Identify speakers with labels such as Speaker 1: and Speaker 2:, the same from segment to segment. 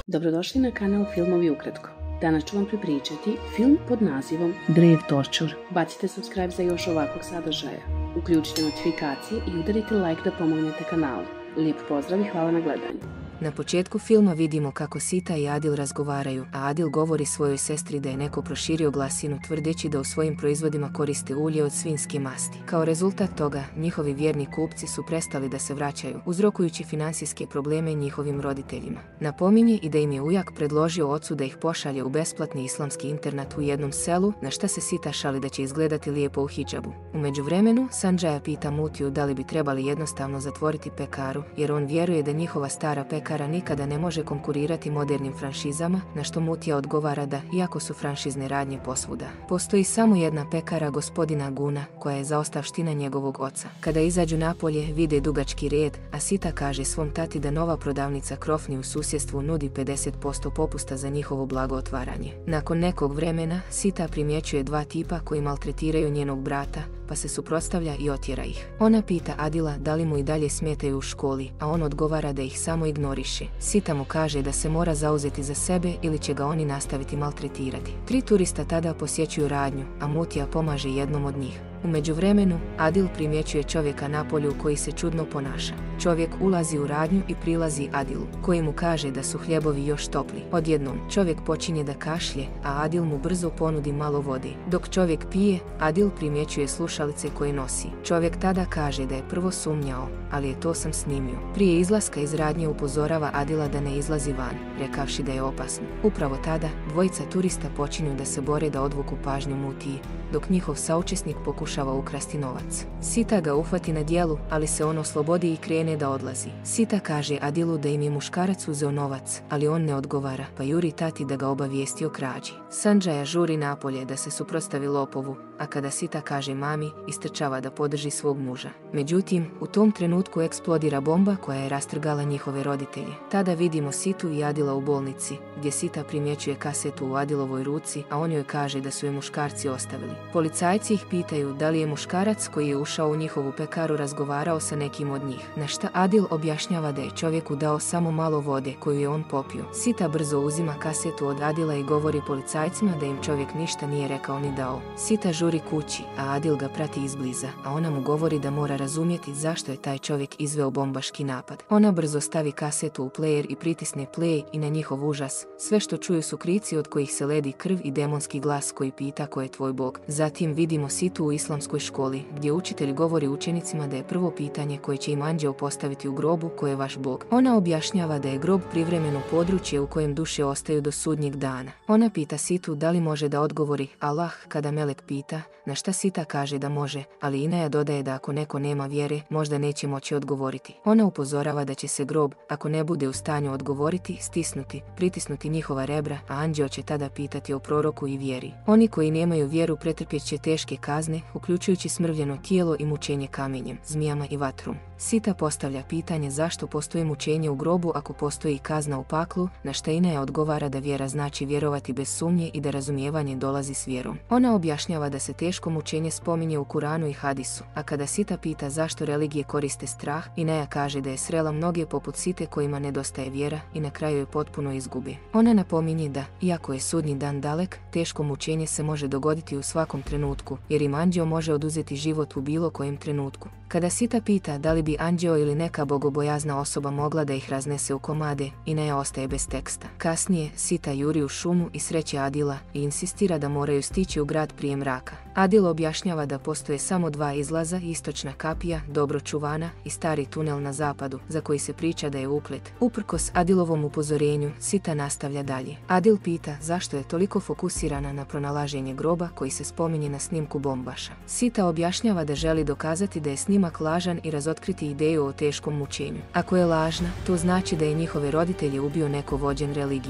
Speaker 1: Dobrodošli na kanal Filmovi ukratko. Danas ću vam pripričati film pod nazivom Grave Torture. Bacite subscribe za još ovakvog sadržaja. Uključite notifikacije i udarite like da pomognete kanalu. Lijep pozdrav i hvala na gledanju.
Speaker 2: Na početku filma vidimo kako Sita i Adil razgovaraju, a Adil govori svojoj sestri da je neko proširio glasinu tvrdeći da u svojim proizvodima koriste ulje od svinjske masti. Kao rezultat toga, njihovi vjerni kupci su prestali da se vraćaju, uzrokujući financijske probleme njihovim roditeljima. Napominje i da im je ujak predložio ocu da ih pošalje u besplatni islamski internat u jednom selu, na šta se Sita šali da će izgledati lijepo u hidžabu. U međuvremenu, Sanđaja pita Mutiju da li bi trebali jednostavno zatvoriti pekaru, jer on vjeruje da njihova stara pekara nikada ne može konkurirati modernim franšizama, na što Mutija odgovara da, iako su franšizne radnje posvuda, postoji samo jedna pekara gospodina Guna, koja je zaostavština njegovog oca. Kada izađu napolje, vide dugački red, a Sita kaže svom tati da nova prodavnica Krofni u susjedstvu nudi 50% popusta za njihovo blago otvaranje. Nakon nekog vremena, Sita primjećuje dva tipa koji maltretiraju njenog brata, pa se suprotstavlja i otjera ih. Ona pita Adila da li mu i dalje smetaju u školi, a on odgovara da ih samo ignoriše. Sita mu kaže da se mora zauzeti za sebe ili će ga oni nastaviti maltretirati. 3 turista tada posjećuju radnju, a Mutija pomaže jednom od njih. U međuvremenu, Adil primjećuje čovjeka na polju koji se čudno ponaša. Čovjek ulazi u radnju i prilazi Adilu, koji mu kaže da su hljebovi još topli. Odjednom, čovjek počinje da kašlje, a Adil mu brzo ponudi malo vode. Dok čovjek pije, Adil primjećuje slušalice koje nosi. Čovjek tada kaže da je prvo sumnjao, ali je to sam snimio. Prije izlaska iz radnje upozorava Adila da ne izlazi van, rekavši da je opasno. Upravo tada, dvojica turista počinju da se bore da odvuku pažnju Mutiji, dok njihov saučesnik pokušava ukrasti novac. Sita ga uhvati na djelu, ali se on oslobodi i krene da odlazi. Sita kaže Adilu da im je muškarac uzeo novac, ali on ne odgovara, pa juri tati da ga obavijesti o krađi. Sanđaja žuri napolje da se suprotstavi lopovu, a kada Sita kaže mami, istrčava da podrži svog muža. Međutim, u tom trenutku eksplodira bomba koja je rastrgala njihove roditelje. Tada vidimo Situ i Adila u bolnici, gdje Sita primjećuje kasetu u Adilovoj ruci, a on joj kaže da su je muškarci ostavili. Policajci ih pitaju da li je muškarac koji je ušao u njihovu pekaru razgovarao sa nekim od njih, na šta Adil objašnjava da je čovjeku dao samo malo vode koju je on popio. Sita brzo uzima kasetu od Adila i govori policajcima da im čovjek ništa nije rekao ni dao. Sita žuri kući, a Adil ga prati izbliza, a ona mu govori da mora razumjeti zašto je taj čovjek izveo bombaški napad. Ona brzo stavi kasetu u player i pritisne play i na njihov užas, sve što čuju su krici od kojih se ledi krv i demonski glas koji pita ko je tvoj bog. Zatim vidimo Situ u islamskoj školi, gdje učitelj govori učenicima da je prvo pitanje koje će im anđeo postaviti u grobu ko je vaš bog. Ona objašnjava da je grob privremeno područje u kojem duše ostaju do sudnjeg dana. Ona pita Situ da li može da odgovori Allah kada melek pita, na šta Sita kaže da može, ali Inaja dodaje da ako neko nema vjere, možda neće moći odgovoriti. Ona upozorava da će se grob, ako ne bude u stanju odgovoriti, stisnuti, pritisnuti njihova rebra, a anđeo će tada pitati o proroku i vjeri. Oni koji nemaju vjeru pretrpjet će teške kazne, uključujući smrvljeno tijelo i mučenje kamenjem, zmijama i vatrom. Sita postavlja pitanje zašto postoji mučenje u grobu ako postoji kazna u paklu, na šta Inaja odgovara da vjera znači vjerovati bez sumnje i da razumijevanje dolazi s vjerom. Ona objašnjava da se teško mučenje spominje u Kuranu i Hadisu, a kada Sita pita zašto religije koriste strah, Inaja kaže da je srela mnoge poput Site kojima nedostaje vjera i na kraju je potpuno izgubi. Ona napominje da, iako je sudnji dan dalek, teško mučenje se može dogoditi u svakom trenutku, jer im anđeo može oduzeti život u bilo kojem trenutku. Kada Sita pita da li bi anđeo ili neka bogobojazna osoba mogla da ih raznese u komade, Inaja ostaje bez teksta. Kasnije, Sita juri u šumu i sreće Adila i insistira da moraju stići u grad prije mraka. Adil objašnjava da postoje samo 2 izlaza, istočna kapija, dobro čuvana, i stari tunel na zapadu, za koji se priča da je uklet. Uprkos Adilovom upozorenju, Sita nastavlja dalje. Adil pita zašto je toliko fokusirana na pronalaženje groba koji se spominje na snimku bombaša. Sita objašnjava da želi dokazati da je snimak lažan i razotkriti ideju o teškom mučenju. Ako je lažna, to znači da je njihove roditelje ubio neko vođen religijom,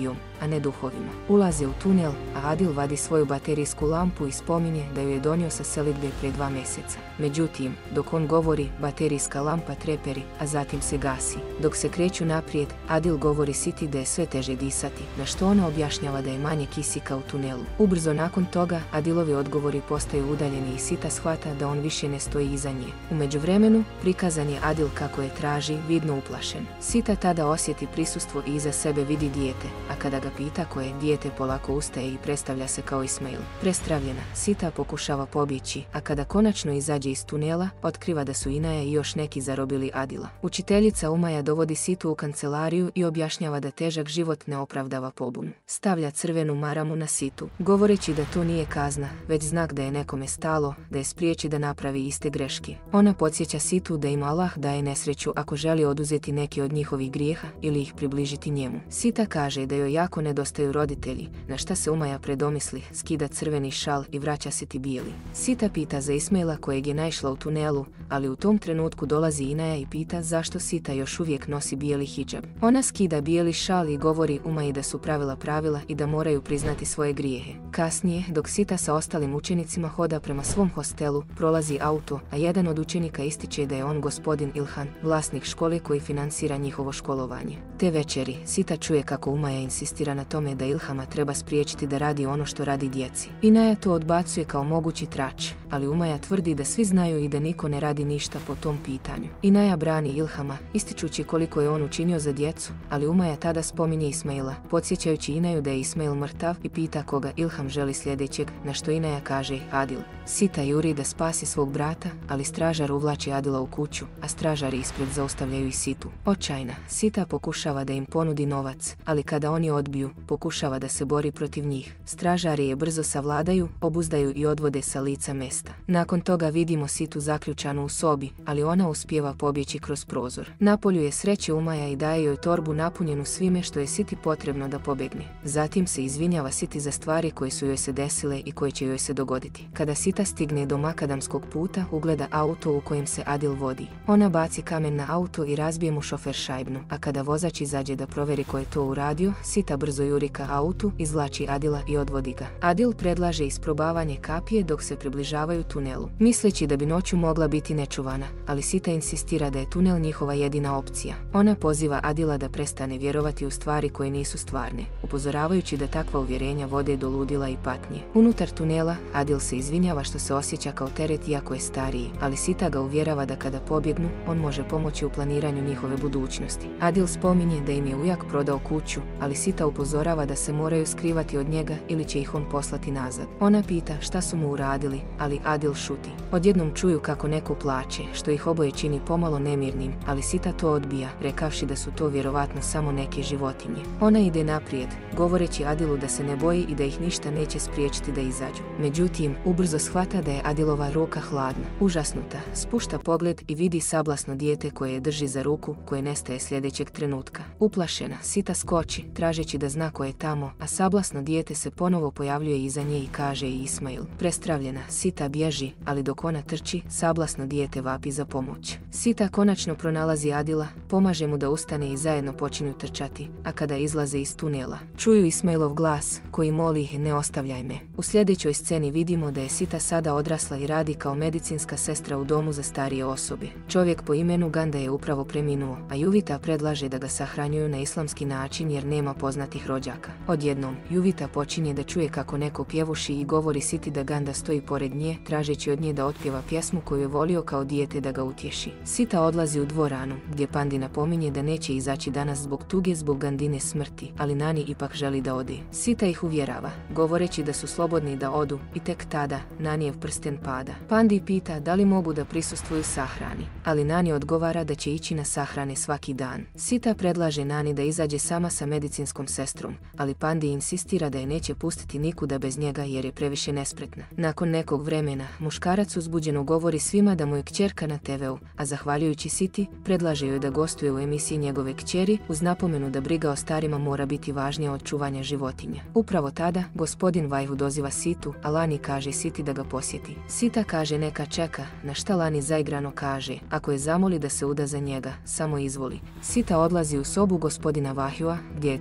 Speaker 2: a ne duhovima. Ulaze u tunel, a Adil vadi svoju baterijsku lampu i spominje da ju je donio sa selidbe prije 2 mjeseca. Međutim, dok on govori, baterijska lampa treperi, a zatim se gasi. Dok se kreću naprijed, Adil govori Siti da je sve teže disati, na što ona objašnjava da je manje kisika u tunelu. Ubrzo nakon toga, Adilovi odgovori postaju udaljeni i Sita shvata da on više ne stoji iza nje. U međuvremenu, prikazan je Adil kako je traži, vidno uplašen. Sita tada osjeti prisustvo i iza sebe vidi dijete, a kada ga pita ko je, dijete polako ustaje i predstavlja se kao Ismail. Prestravljena, Sita pokušava pobjeći, a kada konačno izađe iz tunela, otkriva da su Inaja i još neki zarobili Adila. Učiteljica Umaja dovodi Situ u kancelariju i objašnjava da težak život ne opravdava pobunu. Stavlja crvenu maramu na Situ, govoreći da to nije kazna, već znak da je nekome stalo, da je spriječi da napravi iste greške. Ona podsjeća Situ da im Allah daje nesreću ako želi oduzeti neki od njihovih grijeha ili ih približiti njemu. Sita kaže da joj jako nedostaju roditelji, na šta se Umaja predomisli, skida crveni šal i vraća Siti bijeli. Sita pita za Ismaila kojeg je naišla u tunelu, ali u tom trenutku dolazi Inaja i pita zašto Sita još uvijek nosi bijeli hidžab. Ona skida bijeli šal i govori Umaji da su pravila i da moraju priznati svoje grijehe. Kasnije, dok Sita sa ostalim učenicima hoda prema svom hostelu, prolazi auto, a jedan od učenika ističe da je on gospodin Ilhan, vlasnik škole koji financira njihovo školovanje. Te večeri, Sita čuje kako Umaja insistira na tome da Ilhama treba spriječiti da radi ono što radi djeci. Inaja to odbacuje kao mogući trač, ali Umaja tvrdi da svi znaju i da niko ne radi ništa po tom pitanju. Inaja brani Ilhama, ističući koliko je on učinio za djecu, ali Umaja tada spominje Ismaila, podsjećajući Inaju da je Ismail mrtav i pita koga Ilham želi sljedećeg, na što Inaja kaže Adil. Sita juri da spasi svog brata, ali stražar uvlači Adila u kuću, a stražari ispred zaustavljaju i Situ. Očajna, Sita pokušava da im ponudi novac, ali kada oni odbiju, pokušava da se bori protiv njih. Stražari je brzo savladaju, obuzdaju i odvode sa lica mesta. Nakon toga vidimo Situ zaključanu u sobi, ali ona uspijeva pobjeći kroz prozor. Napolju je sreće Umaja i daje joj torbu napunjenu svime što je Siti potrebno da pobjegne. Zatim se izvinjava Siti za stvari koje su joj se desile i koje će joj se dogoditi. Kada Sita stigne do makadamskog puta, ugleda auto u kojem se Adil vodi. Ona baci kamen na auto i razbije mu šofer šajbnu, a kada vozač izađe da provjeri ko je to uradio, Sita brzo juri ka autu, izvlači Adila i odvodi ga. Adil predlaže isprobavanje kapije dok se približavaju tunelu, misleći da bi noću mogla biti nečuvana, ali Sita insistira da je tunel njihova jedina opcija. Ona poziva Adila da prestane vjerovati u stvari koje nisu stvarne, upozoravajući da takva uvjerenja vode do ludila i patnje. Unutar tunela, Adil se izvinjava što se osjeća kao teret iako je stariji, ali Sita ga uvjerava da kada pobjegnu, on može pomoći u planiranju njihove budućnosti. Adil spominje da im je ujak prodao kuću, ali Sita upozorava da se moraju skrivati od njega ili će ih on poslati nazad. Ona pita šta su mu uradili, ali Adil šuti. Odjednom čuju kako neko plače, što ih oboje čini pomalo nemirnim, ali Sita to odbija, rekavši da su to vjerovatno samo neke životinje. Ona ide naprijed, govoreći Adilu da se ne boji i da ih ništa neće spriječiti da izađu. Međutim, ubrzo shvata da je Adilova ruka hladna. Užasnuta, spušta pogled i vidi sablasno dijete koje je drži za ruku, koje nestaje sljedećeg trenutka. Uplašena, Sita skoči, tražeći da zna ko je tamo, a sablasno dijete se ponovo pojavljuje iza nje i kaže i Ismail. Prestravljena, Sita bježi, ali dok ona trči, sablasno dijete vapi za pomoć. Sita konačno pronalazi Adila, pomaže mu da ustane i zajedno počinju trčati, a kada izlaze iz tunela, čuju Ismailov glas, koji moli ne ostavljaj me. U sljedećoj sceni vidimo da je Sita sada odrasla i radi kao medicinska sestra u domu za starije osobe. Čovjek po imenu Ganda je upravo preminuo, a Juvita predlaže da ga sahranjuju na islamski način jer nema poznatih rođaka. Odjednom, Juvita počinje da čuje kako neko pjevuši i govori Siti da Ganda stoji pored nje, tražeći od nje da otpjeva pjesmu koju je volio kao dijete da ga utješi. Sita odlazi u dvoranu, gdje Pandi napominje da neće izaći danas zbog tuge zbog Gandine smrti, ali Nani ipak želi da ode. Sita ih uvjerava, govoreći da su slobodni da odu, i tek tada Nanijev prsten pada. Pandi pita da li mogu da prisustvuju sahrani, ali Nani odgovara da će ići na sahrane svaki dan. Sita predlaže Nani da izađe sama sa medicinskom sestrom, ali Pandi insistira da je neće pustiti nikuda bez njega jer je previše nespretna. Nakon nekog vremena, muškarac uzbuđeno govori svima da mu je kćerka na TV-u, a zahvaljujući Siti, predlaže joj da gostuje u emisiji njegove kćeri, uz napomenu da briga o starima mora biti važnija od čuvanja životinja. Upravo tada, gospodin Vajhu doziva Situ, a Lani kaže Siti da ga posjeti. Sita kaže neka čeka, na šta Lani zaigrano kaže, ako je zamoli da se uda za njega, samo izvoli. Sita odlazi u sobu gospodina Vahjua, gdje je traži da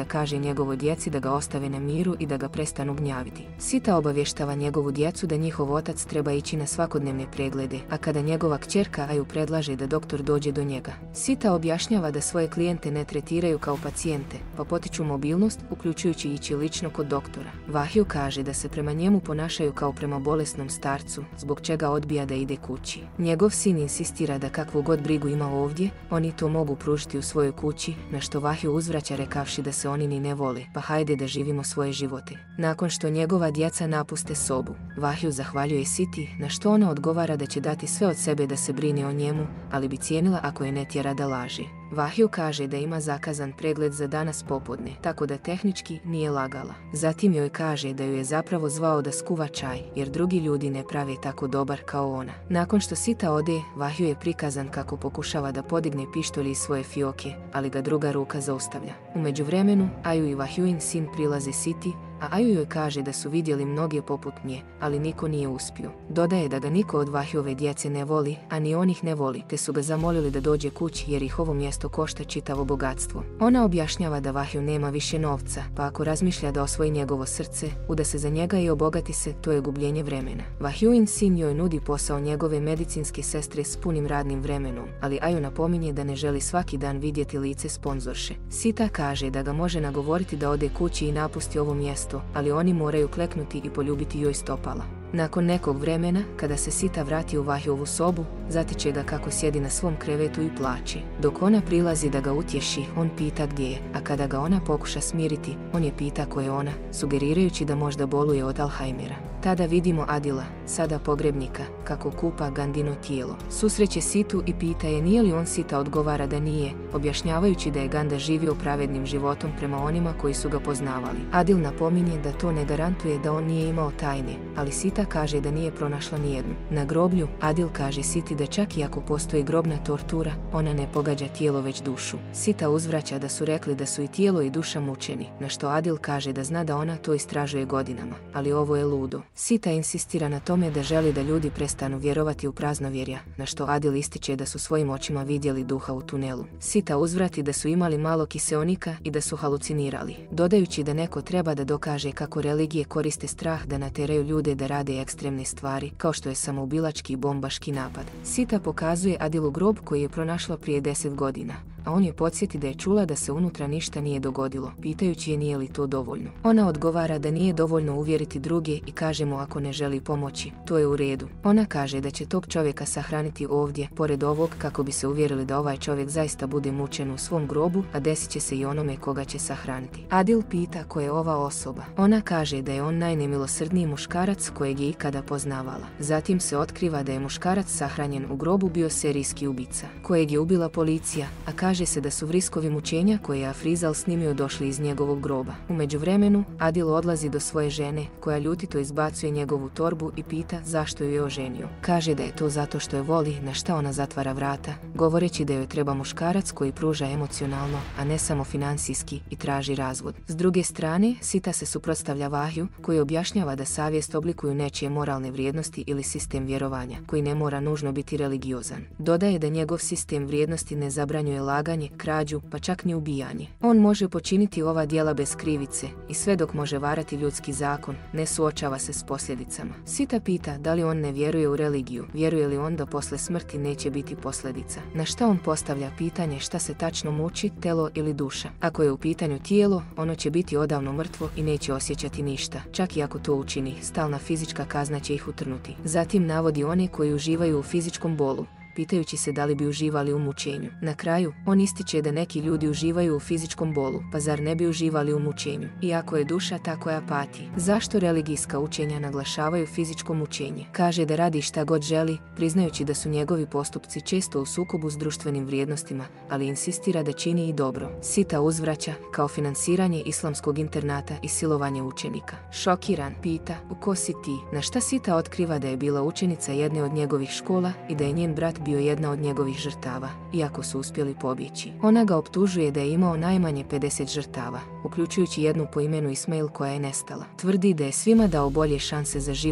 Speaker 2: da kaže njegovoj djeci da ga ostave na miru i da ga prestanu gnjaviti. Sita obavještava njegovu djecu da njihov otac treba ići na svakodnevne preglede, a kada njegova kćerka Aju predlaže da doktor dođe do njega. Sita objašnjava da svoje klijente ne tretiraju kao pacijente, pa potiču mobilnost, uključujući ići lično kod doktora. Vahju kaže da se prema njemu ponašaju kao prema bolesnom starcu, zbog čega odbija da ide kući. Njegov sin insistira da kakvu god brigu ima ovdje, oni to mogu pružiti u svojoj kući, na što Vahju uzvraća rekavši da se oni ni ne vole, pa hajde da živimo svoje živote. Nakon što njegova djeca napuste sobu, Vahju zahvaljuje Siti, na što ona odgovara da će dati sve od sebe da se brine o njemu, ali bi cijenila ako je ne tjera da laže. Vahju kaže da ima zakazan pregled za danas popodne, tako da tehnički nije lagala. Zatim joj kaže da ju je zapravo zvao da skuva čaj, jer drugi ljudi ne prave tako dobar kao ona. Nakon što Sita ode, Vahju je prikazan kako pokušava da podigne pištolj iz svoje fioke, ali ga druga ruka zaustavlja. U međuvremenu, Aju i Vahjuin sin prilaze Siti, a Aju joj kaže da su vidjeli mnoge poput nje, ali niko nije uspio. Dodaje da ga niko od Vahjove djece ne voli, a ni on ih ne voli, te su ga zamolili da dođe kući jer ih ovo mjesto košta čitavo bogatstvo. Ona objašnjava da Vahju nema više novca, pa ako razmišlja da osvoji njegovo srce, uda se za njega i obogati se, to je gubljenje vremena. Vahjuin sin joj nudi posao njegove medicinske sestre s punim radnim vremenom, ali Aju napominje da ne želi svaki dan vidjeti lice sponzorše. Sita kaže da ga može nagovoriti da ode kući i napusti ovo mjesto, ali oni moraju kleknuti i poljubiti joj stopala. Nakon nekog vremena, kada se Sita vrati u Vahjovu sobu, zatiče ga kako sjedi na svom krevetu i plače. Dok ona prilazi da ga utješi, on pita gdje je, a kada ga ona pokuša smiriti, on je pita ko je ona, sugerirajući da možda boluje od Alzheimera. Tada vidimo Adila, sada pogrebnika, kako kupa Gandino tijelo. Susreće Situ i pita je nije li on. Sita odgovara da nije, objašnjavajući da je Ganda živio pravednim životom prema onima koji su ga poznavali. Adil napominje da to ne garantuje da on nije imao tajne, ali Sita kaže da nije pronašla nijednu. Na groblju, Adil kaže Siti da čak i ako postoji grobna tortura, ona ne pogađa tijelo već dušu. Sita uzvraća da su rekli da su i tijelo i duša mučeni, na što Adil kaže da zna da ona to istražuje godinama, ali ovo je ludo. Sita insistira na tome da želi da ljudi prestanu vjerovati u praznovjerja, na što Adil ističe da su svojim očima vidjeli duha u tunelu. Sita uzvrati da su imali malo kiseonika i da su halucinirali, dodajući da neko treba da dokaže kako religije koriste strah da nateraju ljude da rade ekstremne stvari, kao što je samoubilački i bombaški napad. Sita pokazuje Adilu grob koji je pronašla prije 10 godina, a on je podsjeti da je čula da se unutra ništa nije dogodilo, pitajući je nije li to dovoljno. Ona odgovara da nije dovoljno uvjeriti druge i kaže mu ako ne želi pomoći, to je u redu. Ona kaže da će tog čovjeka sahraniti ovdje, pored ovog, kako bi se uvjerili da ovaj čovjek zaista bude mučen u svom grobu, a desit će se i onome koga će sahraniti. Adil pita ko je ova osoba. Ona kaže da je on najnemilosrdniji muškarac kojeg je ikada poznavala. Zatim se otkriva da je muškarac sahranjen u grobu bio serijski ubica, kojeg je ubila policija, a kaže se da su vriskovi mučenja koje je Afrizal snimio došli iz njegovog groba. U međuvremenu, Adil odlazi do svoje žene, koja ljutito izbacuje njegovu torbu i pita zašto ju je oženio. Kaže da je to zato što je voli, na šta ona zatvara vrata, govoreći da joj treba muškarac koji pruža emocionalno, a ne samo financijski, i traži razvod. S druge strane, Sita se suprotstavlja Vahju, koji objašnjava da savjest oblikuju nečije moralne vrijednosti ili sistem vjerovanja, koji ne mora nužno biti religiozan. Dodaje da njegov sistem vrijednosti ne zabranjuje laganje, krađu, pa čak ni ubijanje. On može počiniti ova djela bez krivice i sve dok može varati ljudski zakon, ne suočava se s posljedicama. Sita pita da li on ne vjeruje u religiju, vjeruje li on da posle smrti neće biti posljedica. Na šta on postavlja pitanje šta se tačno muči, telo ili duša. Ako je u pitanju tijelo, ono će biti odavno mrtvo i neće osjećati ništa. Čak i ako to učini, stalna fizička kazna će ih utrnuti. Zatim navodi one koji uživaju u fizičkom bolu, pitajući se da li bi uživali u mučenju. Na kraju, on ističe da neki ljudi uživaju u fizičkom bolu, pa zar ne bi uživali u mučenju? Iako je duša ta koja pati. Zašto religijska učenja naglašavaju fizičko mučenje? Kaže da radi šta god želi, priznajući da su njegovi postupci često u sukobu s društvenim vrijednostima, ali insistira da čini i dobro. Sita uzvraća, kao finansiranje islamskog internata i silovanje učenika. Šokiran, pita, u ko si ti? Na šta Sita otkriva da je bila učenica jedne od njegovih škola i da je njen brat bio jedna od njegovih žrtava, iako su uspjeli pobjeći. Ona ga optužuje da je imao najmanje 50 žrtava, uključujući jednu po imenu Ismail koja je nestala. Tvrdi da je svima dao bolje šanse za život,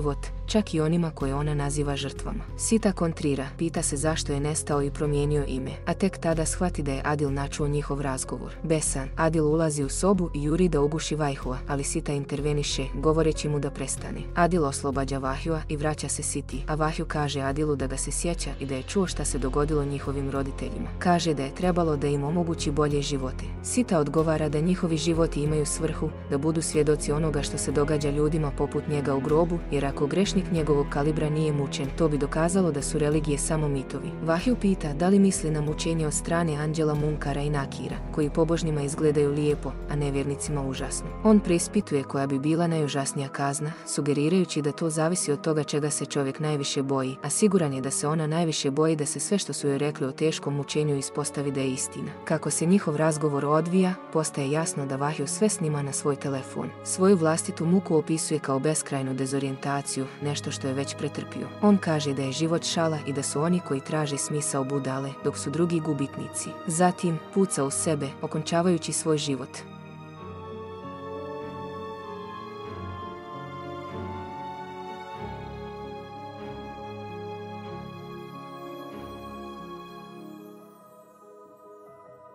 Speaker 2: čak i onima koje ona naziva žrtvama. Sita kontrira, pita se zašto je nestao i promijenio ime, a tek tada shvati da je Adil načuo njihov razgovor. Besan, Adil ulazi u sobu i juri da uguši Vahjua, ali Sita interveniše, govoreći mu da prestane. Adil oslobađa Vahjua i vraća se Siti, a Vahju kaže Adilu da ga se sjeća i da je čuo šta se dogodilo njihovim roditeljima. Kaže da je trebalo da im omogući bolje živote. Sita odgovara da njihovi životi imaju svrhu, da budu svjedoci onoga što se događa ljudima poput njega u grobu, jer ako grešnik njegovog kalibra nije mučen, to bi dokazalo da su religije samo mitovi. Vahju pita da li misli na mučenje od strane anđela Munkara i Nakira, koji pobožnima izgledaju lijepo, a nevjernicima užasno. On preispituje koja bi bila najužasnija kazna, sugerirajući da to zavisi od toga čega se čovjek najviše boji, a siguran je da se ona najviše boji da se sve što su joj rekli o teškom mučenju ispostavi da je istina. Kako se njihov razgovor odvija, postaje jasno da Vahju sve snima na svoj telefon. Svoju vlastitu muku opisuje kao beskrajnu dezorijentaciju, nešto što je već pretrpio. On kaže da je život šala i da su oni koji traže smisao budale, dok su drugi gubitnici. Zatim puca u sebe, okončavajući svoj život.